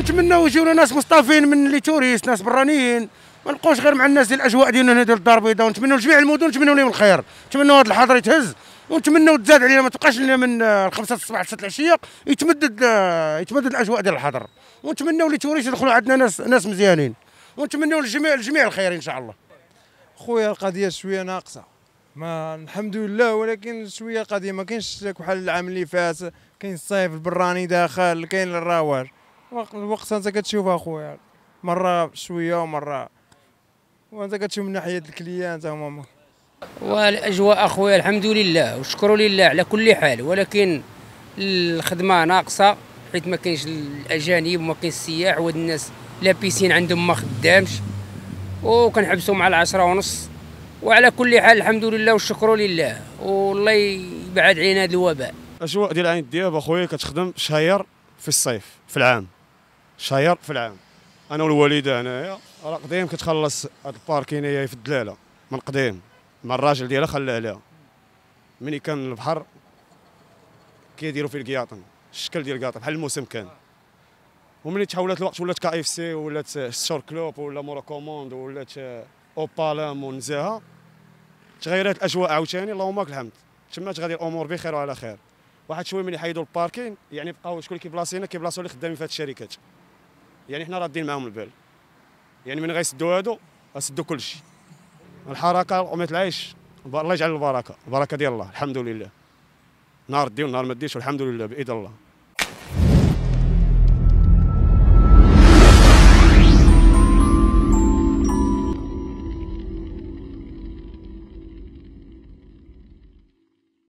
ونتمناو يجيونا ناس مصطفين من لي توريست، ناس برانيين، ما نبقاوش غير مع الناس ديال الاجواء ديالنا هنا ديال الدار البيضاء. ونتمناو لجميع المدن، نتمناو لهم الخير، نتمناو هذا الحظر يتهز، ونتمناو تزاد علينا، ما تبقاش لنا من 5 الصباح ل 6 العشيه، يتمدد الاجواء ديال الحظر. ونتمناو لي توريست يدخلوا عندنا ناس مزيانين، ونتمناو للجميع الخير ان شاء الله. خويا القضيه شويه ناقصه، ما الحمد لله، ولكن شويه القضيه ما كاينش بحال العام اللي فات. كاين الصيف البراني داخل، كاين الرواج، الوقت انت كتشوف اخويا مره شويه وانت كتشوف من ناحيه الكليان تا هما. والاجواء اخويا الحمد لله والشكر لله على كل حال، ولكن الخدمه ناقصه حيت ما كاينش الاجانب وما كاينش السياح، وهاد الناس لابسين عندهم ما خدامش، وكنحبسوا مع 10:30. وعلى كل حال الحمد لله والشكر لله، والله يبعد علينا هذا الوباء. الاجواء ديال عين الدياب اخويا كتخدم شهير في الصيف في العام، شهير في العام. انا والوالده هنايا راه قديم كتخلص هاد الباركين هي في الدلاله من قديم، مع الراجل ديالها خلى عليها. ملي كان البحر كيديروا فيه الكياطن، الشكل ديال الكياطن بحال الموسم كان. وملي تحولت الوقت ولات كاي اف سي، ولات ستور كلوب، ولا مورا كوموند، ولات اوبالام ونزاهه، تغيرات الاجواء عاوتاني. اللهم لك الحمد، تمات غادي الامور بخير وعلى خير. واحد شويه ملي حيدوا الباركين، يعني بقاو شكون اللي كيبلاصينا، كيبلاصوا اللي خدامين في هاد الشركات. يعني حنا رادين معاهم البال، يعني من غيسدوا هادو غيسدوا كلشي. الحركه وميت العيش، الله يجعل البركه، البركه ديال الله الحمد لله. نهار دي ونهار ما ديش والحمد لله باذن الله.